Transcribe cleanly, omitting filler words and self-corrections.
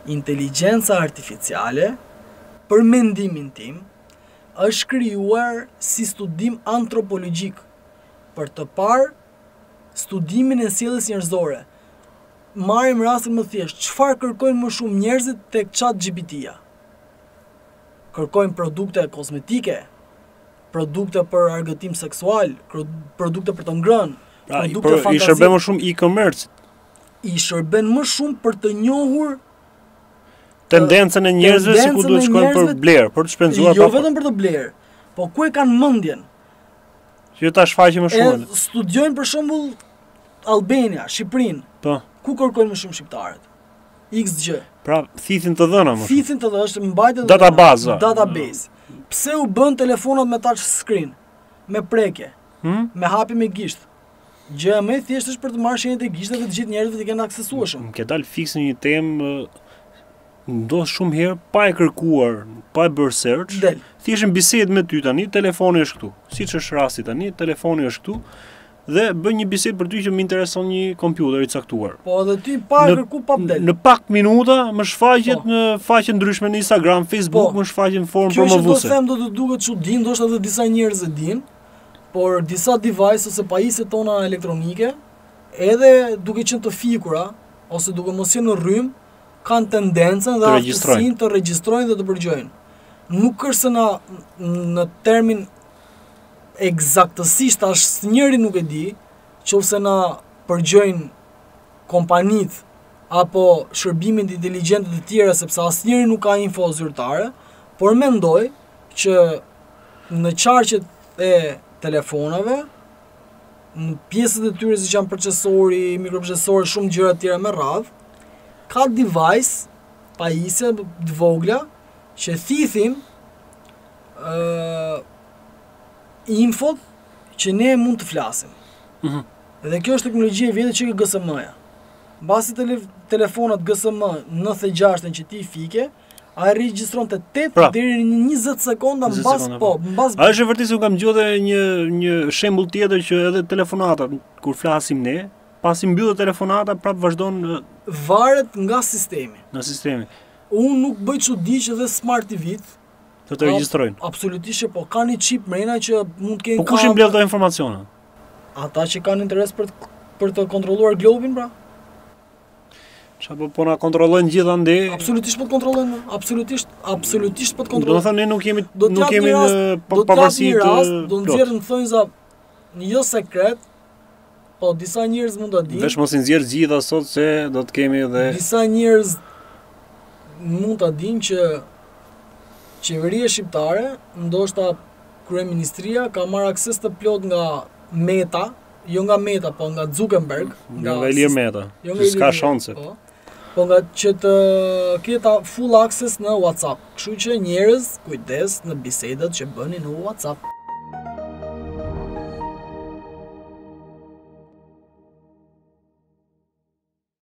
Inteligjenca artificiale, për mendimin tim, është krijuar si studim antropologjik për të parë studimin e sjelljes njerëzore. Marrim rastin më thjesht, çfarë kërkojnë më shumë njerëzit tek ChatGPT-ja? Kërkojnë produkte kozmetike, produkte për argëtim seksual, produkte për të ngrënë, produkte fantazie. I shërben më shumë e-commerce. I shërben më shumë për të njohur tendencën e njerëzve si ku duhet shkojnë për blerë, për të shpenzuar. Jo vetëm për të blerë, po ku e kanë mendjen. Që ta shfaqin më shumë. Studiojnë për shembull Albania, Shqipërinë. Po. Ku kërkojnë më shumë shqiptarët? XG. Pra, thithin të dhëna më shumë. Thithin të dhëna është mbajtje database. Pse u bën telefonat me touch screen, me preke, me hapi me gisht? Gjëja më e thjeshtë është për të marrë shenjat e gishtave të gjithë njerëzit të kenë aksesueshëm. Më ke dalë fiks në një temë ndodh shumë herë pa e kërkuar, pa e bërë search. Thjesht në bisedë me ty tani, telefoni është këtu. Siç është rasti tani, telefoni është këtu dhe bën një bisedë për ty që më intereson një kompjuter i caktuar. Po edhe ti pa e kërku pa del. Në pak minuta më shfaqet në faqe ndryshme në Instagram, Facebook, më shfaqet në formë promovuese. Kjo që do them do të duket çudi, ndoshta edhe disa njerëz e dinë, por disa device ose pajisjet tona elektronike, edhe duke qenë të fikura ose duke mos qenë në rrym, kanë tendencën dhe aftësinë të regjistrojnë dhe të përgjojnë. Nuk është se në termin eksaktësisht asnjëri nuk e di, qofse na përgjojnë kompanit apo shërbimet inteligjente të tjera, sepse asnjëri nuk ka info zyrtare, por mendoj që në qarqet e telefonave, në pjesët e tyre si që janë procesori, mikroprocesori, shumë gjëra të tjera me radhë, ka device, pajisje të vogla, që thithin infot që ne mund të flasim. Dhe kjo është teknologjia e vjetër që ka GSM-ja. Mbasi telefonat GSM 96 që ti fike, ai regjistron të 8 deri në 20 sekonda mbas. A është e vërtetë se u kam gjetur një shembull tjetër që edhe telefonatat kur flasim ne, pasi mbyllet telefonata prap vazhdon varet nga sistemi. Nga sistemi. Unë nuk bëj çudi që dhe Smart TV-t të regjistrojnë. Absolutisht po kanë një chip mrena që mund të kenë. Po kush i mbledh këto informacione? Ata që kanë interes për të kontrolluar globin, pra. Çfarë po na kontrollojnë gjithë ande? Absolutisht po të kontrollojnë, absolutisht po të kontrollojnë. Do të thënë ne nuk kemi në pavarësi të do nxjerrën thonjza jo sekret, po disa njerëz mund ta dinë. Vesh mos i nxjerr gjitha sot se do të kemi edhe disa njerëz mund ta dinë që qeveria shqiptare, ndoshta kryeministria ka marrë akses të plot nga Meta, jo nga Meta, po nga Zuckerberg, nga Ilir Meta. S'ka shanse. Po nga që të ketë full access në WhatsApp. Kështu që njerëz kujdes në bisedat që bëni në WhatsApp.